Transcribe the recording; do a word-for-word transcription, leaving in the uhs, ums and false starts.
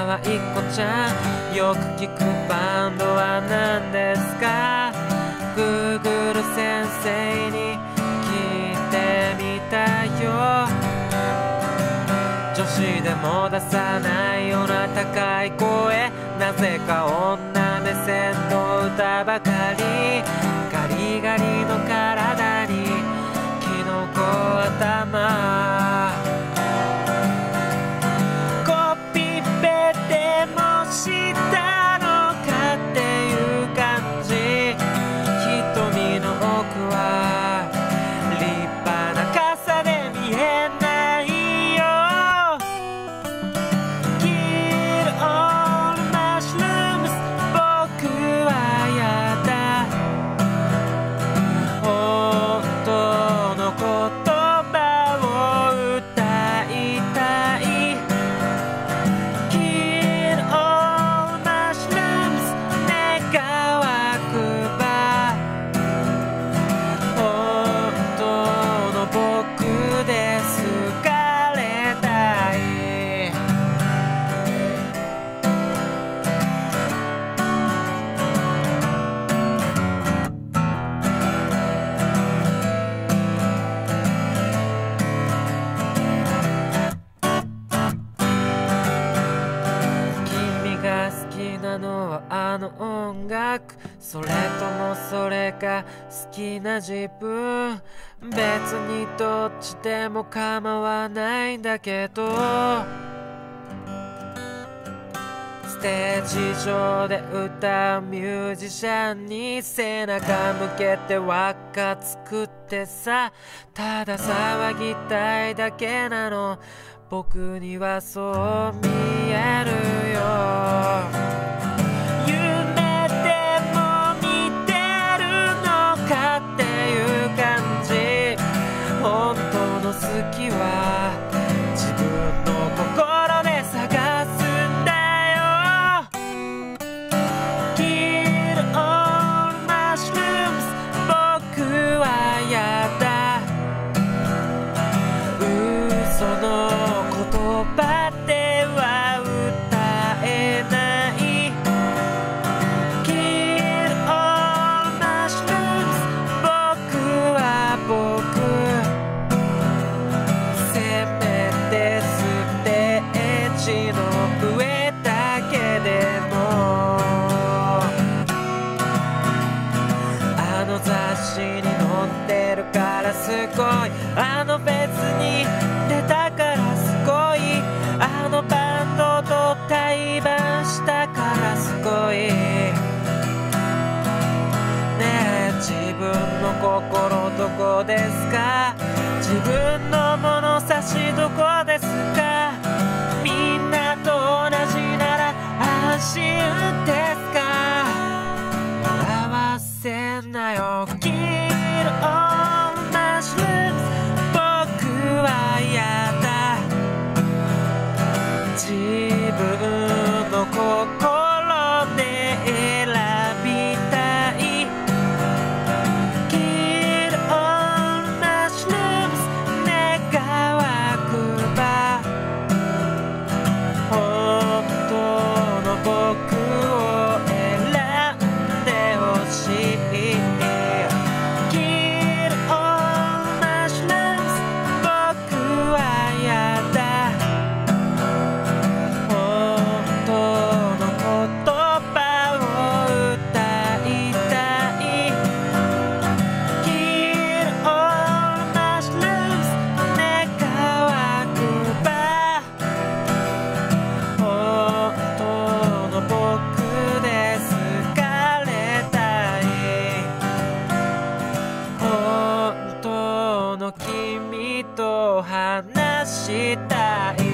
可愛い子ちゃん、よく聞くバンドは何ですか？ Google 先生に聞いてみたよ。女子でも出さないような高い声、なぜか女目線の歌ばかり。ガリガリの体にキノコ頭、コピペでもしたのかっていう感じ。瞳の奥は立派な傘で見えないよ。 Kill all mushrooms 僕はやだ。本当の言葉を歌いたい。 Kill all mushrooms 願わくば本当の僕で好かれたい。君が好きなのはあの音楽、それともそれが好きな自分。別にどっちでも構わないんだけど、ステージ上で歌うミュージシャンに背中向けて輪っか作ってさ、ただ騒ぎたいだけなの。僕にはそう見えるよ。夢でも見てるのかっていう感じ。本当の好きは自分の心で探すんだよ。 Kill all mushrooms 僕はやだ。嘘の言葉では歌えない。 Kill all mushrooms 僕は僕、せめてステージの上だけでも。あの雑誌に載ってるからすごい、あのフェスに出たからすごい、あのバンドと対バンしたからすごい。ねえ自分の心どこですか？自分の物差しどこですか？みんなと同じなら安心ですか？笑わせんなよ。 Kill all mushrooms 僕はやだ。自分の心で選びたい。 Kill all mushrooms 願わくば本当の僕を選んでほしい。 Kill all mushrooms 僕はやだ。本当の言葉を歌いたい。 Kill all mushrooms 願わくば本当の僕で好かれたい。本当の君と話したい。